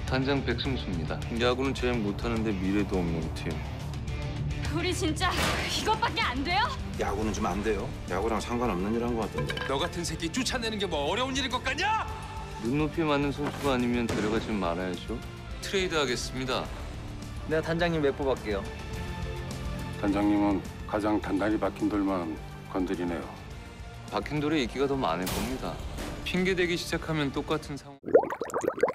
단장 백승수입니다. 야구는 제일 못하는데 미래도 없는 팀. 우리 진짜 이것밖에 안 돼요? 야구는 좀 안 돼요. 야구랑 상관없는 일 한 것 같던데. 너 같은 새끼 쫓아내는 게 뭐 어려운 일인 것 같냐? 눈높이에 맞는 선수가 아니면 데려가지 말아야죠. 트레이드 하겠습니다. 내가 단장님 몇 뽑을게요. 단장님은 가장 단단히 박힌 돌만 건드리네요. 박힌 돌에 인기가 더 많을 겁니다. 핑계대기 시작하면 똑같은 상황.